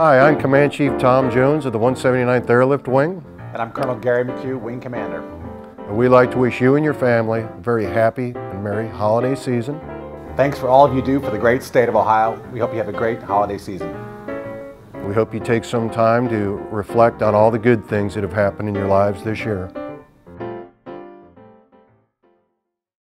Hi, I'm Command Chief Tom Jones of the 179th Airlift Wing. And I'm Colonel Gary McHugh, Wing Commander. And we'd like to wish you and your family a very happy and merry holiday season. Thanks for all you do for the great state of Ohio. We hope you have a great holiday season. We hope you take some time to reflect on all the good things that have happened in your lives this year.